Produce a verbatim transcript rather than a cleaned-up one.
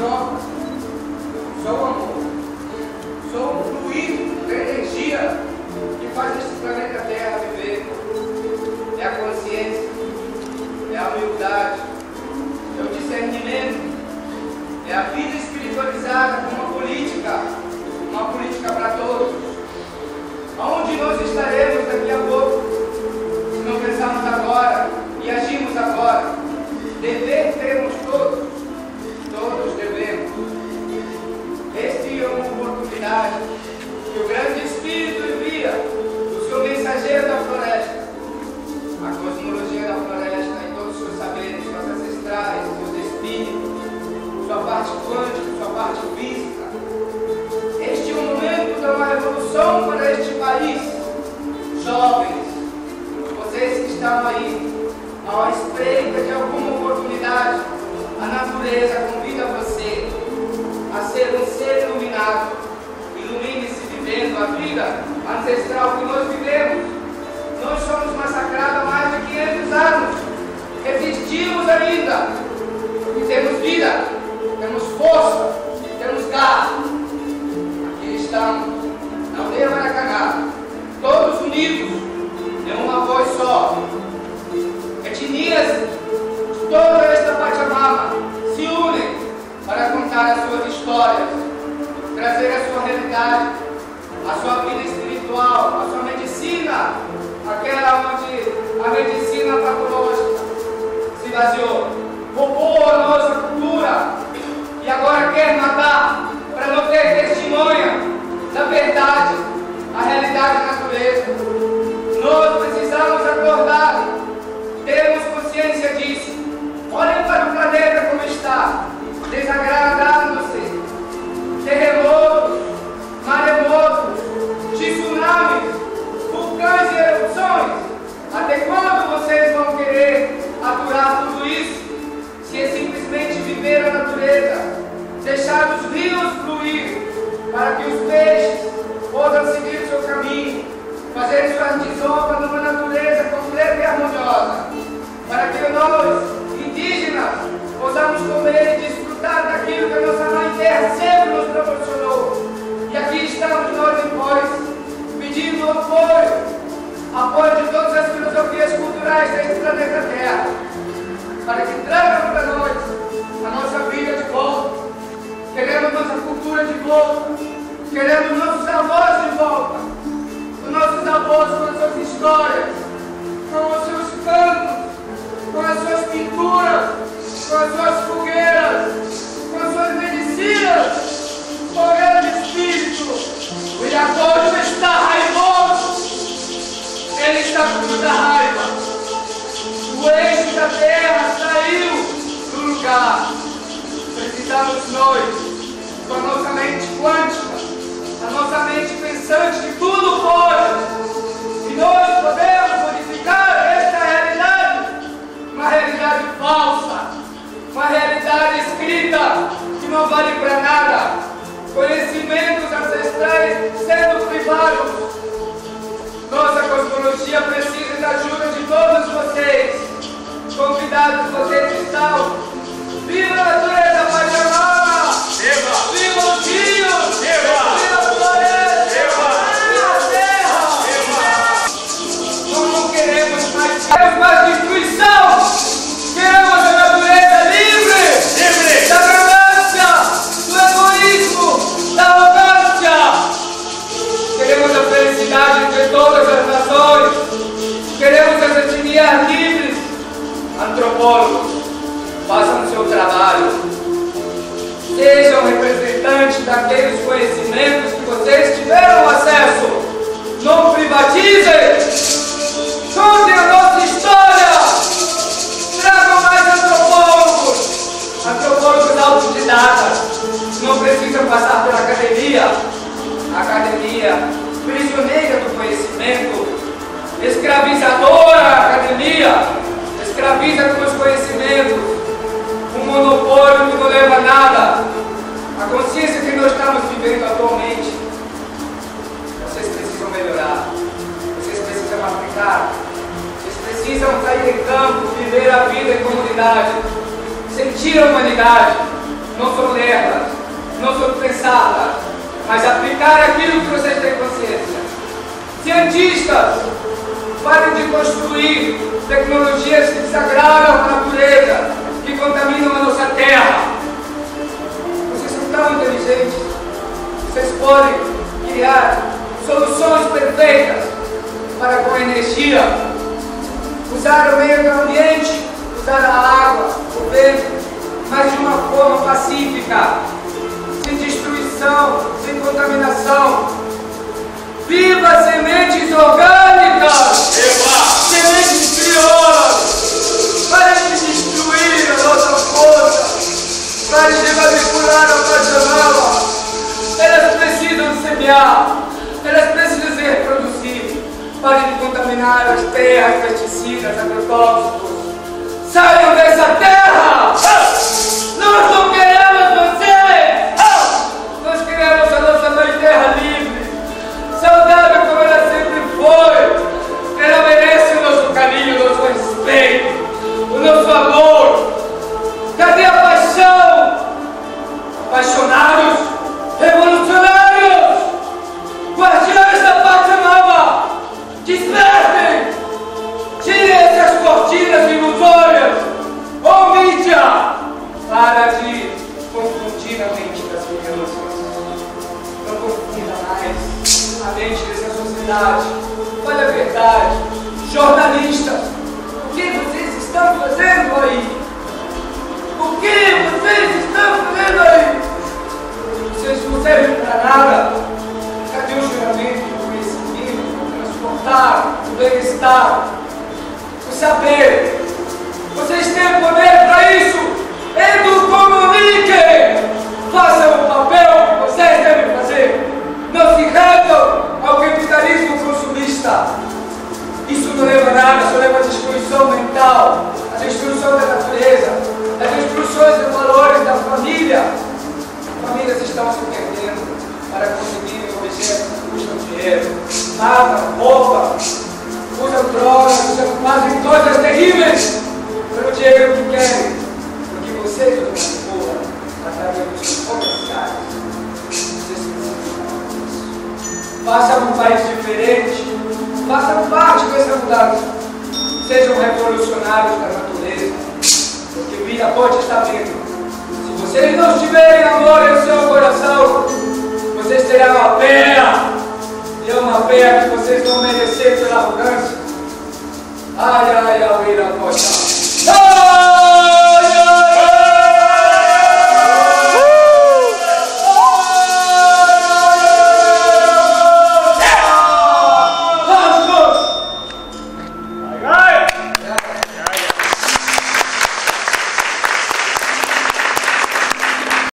troca. Só o amor. Só o fluido da energia que faz esse planeta Terra viver. É a consciência, é a humildade, é o discernimento, é a vida espiritualizada com uma política, uma política para todos. Aonde nós estaremos daqui a pouco, se não pensarmos agora e agirmos agora? Dever temos todos, todos devemos. Este é uma oportunidade que o grande Espírito envia, o seu mensageiro da floresta, a cosmologia da floresta e todos os seus saberes, suas ancestrais, seus espíritos, sua parte quântica, sua parte física. Este é o momento de uma revolução para este país. Jovens, vocês que estão aí, à espreita de alguma oportunidade, a natureza convida você a ser um ser iluminado. Ilumine-se vivendo a vida ancestral que nós vivemos. Nós somos massacrados há mais de quinhentos anos. Resistimos ainda. E temos vida, temos força, temos garra. Aqui estamos, na aldeia Maracanã, todos unidos, em uma voz só. Etnias de toda esta Pachamama se unem para contar as suas histórias, trazer a sua realidade, a sua vida espiritual, a sua medicina, aquela onde a medicina patológica se baseou, roubou a nossa cultura e agora quer matar para não ter testemunha da verdade, a realidade da natureza. Nós precisamos acordar, termos consciência disso. Olhem para o planeta como está, desagradando-se, terremotos, maremotos, tsunamis, vulcões e erupções. Até quando vocês vão querer aturar tudo isso? Se é simplesmente viver a natureza, deixar os rios fluir, para que os peixes possam seguir o seu caminho, fazer suas desovas numa natureza completa e harmoniosa, para que nós, indígenas, possamos comer e desfrutar daquilo que a nossa Mãe Terra sempre nos proporcionou. E aqui estamos nós em voz, pedindo apoio, apoio de todas as filosofias culturais deste planeta Terra, para que tragam para nós a nossa vida de volta. Queremos nossa cultura de volta, queremos nossos avós de volta, os nossos avós com as suas histórias, com os seus cantos, com as suas pinturas, com as suas fogueiras, com as suas medicinas. O grande Espírito, o Iacono está raivoso, ele está com muita raiva. O eixo da terra saiu do lugar. Precisamos nós, com a nossa mente quântica, a nossa mente pensante que tudo pode, e nós podemos modificar esta realidade, uma realidade falsa, uma realidade escrita que não vale para nada, conhecimentos ancestrais sendo privados. Nossa cosmologia precisa da ajuda de todos vocês. Convidados, vocês estão. Viva a natureza Pachamama! Viva! Viva os rios! Viva! Viva a floresta! Viva! Viva a terra! Viva! Nós não queremos mais, queremos mais destruição! Queremos a natureza livre! Livre! Da ganância! Do egoísmo! Da arrogância! Queremos a felicidade de todas as nações! Queremos as etnias livres! Antropólogos, façam o seu trabalho. Sejam representantes daqueles conhecimentos que vocês tiveram acesso. Não privatizem. Contem a nossa história. Tragam mais antropólogos. Antropólogos autodidatas. Não precisam passar pela academia. A academia prisioneira do conhecimento. Escravizadora academia. Escraviza com os conhecimentos, um monopólio que não leva a nada. A consciência que nós estamos vivendo atualmente, vocês precisam melhorar, vocês precisam aplicar, vocês precisam sair em campo, viver a vida em comunidade, sentir a humanidade. não são lerdas, não são pensadas, mas aplicar aquilo que vocês têm consciência. Cientistas, parem de construir tecnologias que desagradam a natureza, que contaminam a nossa terra. Vocês são tão inteligentes, vocês podem criar soluções perfeitas para com a energia, usar o meio ambiente, usar a água, o vento, mas de uma forma pacífica, sem destruição, sem contaminação. Viva sementes orgânicas! Eba! Sementes crioulas! Parem de destruir a nossa força! Parem de manipular a Pachamama! Elas precisam semear! Elas precisam se reproduzir! Parem de contaminar as terras, pesticidas, agrotóxicos! Saiam dessa terra! Nós não queremos vocês! Nós queremos a nossa mãe terra livre! Saudável como ela sempre foi. Ela merece o nosso carinho, o nosso respeito, o nosso amor. Cadê a paixão? Apaixonados, revolucionários, guardiões da Pachamama, despertem! Tirem essas cortinas ilusórias. Ô mídia, para de confundir a mente das crianças. Não confunda mais a mente dessa sociedade. Olha a verdade. Jornalistas, o que vocês estão fazendo aí? O que vocês estão fazendo aí? Vocês não servem para nada. Cadê o juramento do conhecimento para transportar o bem-estar, o saber? Vocês têm poder para isso. Edu-comuniquem! Façam o papel que vocês devem fazer. Não se rendam ao capitalismo consumista. Isso não leva a nada, só leva a destruição mental, a destruição da natureza, a destruição dos valores da família. Famílias estão se perdendo para conseguir objetos que custam dinheiro. Matam, roubam, usam drogas, usam, fazem coisas terríveis pelo dinheiro que querem, porque vocês os manipulam através dos comerciais. Façam um país diferente, façam parte dessa mudança, sejam revolucionários da natureza, porque vida pode estar vindo. Se vocês não tiverem amor em seu coração, vocês terão uma pena, e é uma pena que vocês vão merecer pela arrogância. Ai, ai, ai, ai, ai, ai, ai.